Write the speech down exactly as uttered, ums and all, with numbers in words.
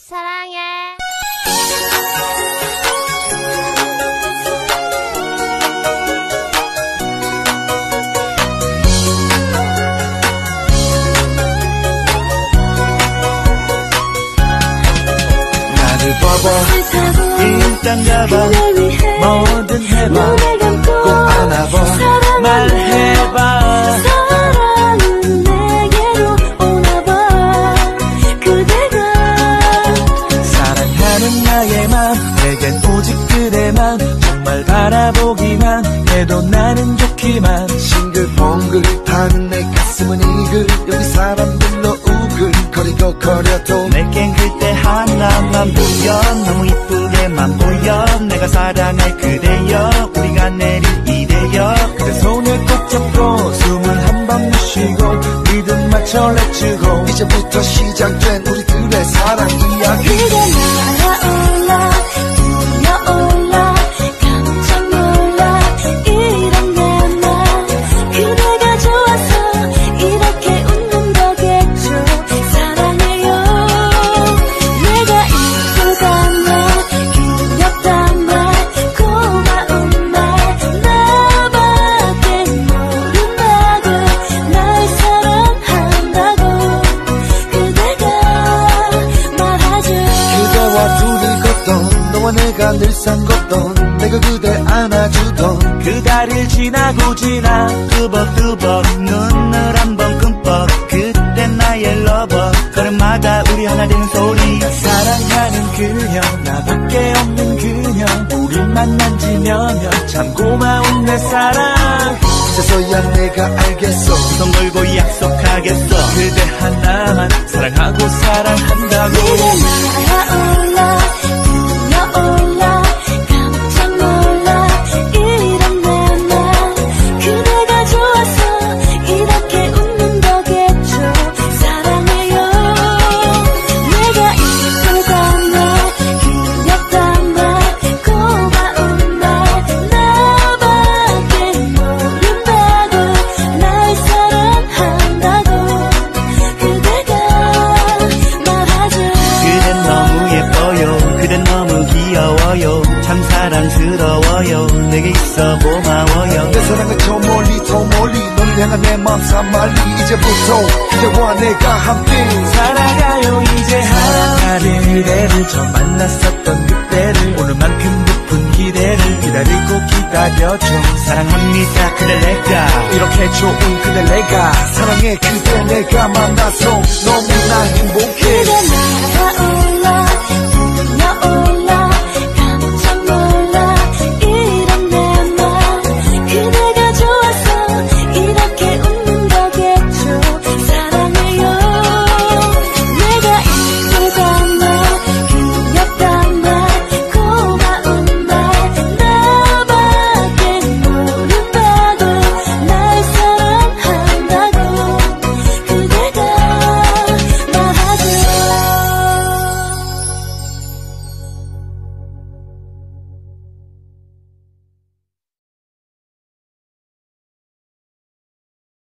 사랑해. 나를 봐봐 일단 가봐 뭐든 해봐 꼭 안아봐 말해봐 사랑은 내게로 오나봐 그대가 사랑하는 나의 맘 내겐 오직 그대만 정말 바라보기만 해도 나는 좋기만 싱글벙글한 내 가슴은 이글 여기 사람들로 우글거리고 거려도 내겐 그때 하나만 보여 너무 이쁘게만 보여 내가 사랑할 그대여 우리가 내릴 이대여 그대 손을 꼭 잡고 숨을 한 번 내쉬고 리듬 맞춰 렛츠고 이제부터 시작된 우리들의 사랑 이야기 그대 날아올라 뛰어올라 깜짝 놀라 이런 내 맘 그대가 좋아서 이렇게 웃는 거겠죠 사랑해요 내가 이쁘단 말 귀엽단 말 고마운 말 나밖에 모른다고 날 사랑한다고 그대가 말하죠 그대와 둘이 걷던 너와 내가 늘 산 걷던 내가 그대 안아주던 그 다리를 지나고 지나 뚜벅뚜벅 눈을 한번 끔뻑 그때 나의 러버 걸음마다 우리 하나 되는 소리 사랑하는 그녀 나밖에 없는 그녀 우리 만난 지 몇 년 참 고마운 내 사랑 이제서야 내가 알겠어 손 걸고 약속하겠어 그대 하나만 사랑하고 사랑한다고 그대 날아올라 뛰어올라 깜짝 놀라 이런 내 맘 그대가 좋아서 이렇게 웃는 거겠죠 사랑해요 내가 이쁘단 말 귀엽단 말 고마운 말 나밖에 모른다고 날 사랑한다고 그대가 말하죠 그댄 너무 예뻐요 그댄 너무 귀여워요 참 사랑스러워요 내게 있어 고마워요 내 사랑은 저 멀리 더 멀리 너를 향한 내 맘 사말리 이제부터 그대와 내가 함께 살아가요 이제 사랑하는 그대를 처음 만났었던 그때를 오늘만큼 높은 기대를 기다리고 기다려줘 사랑합니다 그대 내가 이렇게 좋은 그대 내가 사랑해 그대 내가 만나서 너무나 행복해 그대 날아올라